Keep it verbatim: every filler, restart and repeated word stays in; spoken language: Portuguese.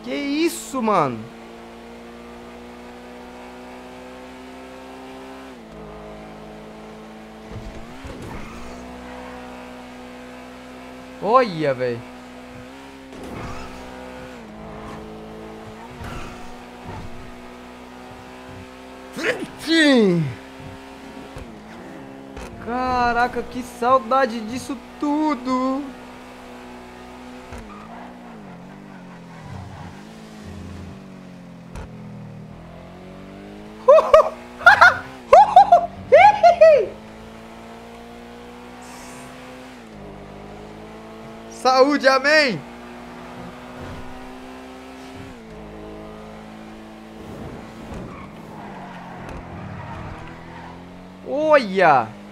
Que isso, mano? Olha, velho. Caraca, que saudade disso tudo. Saúde, amém. Olha.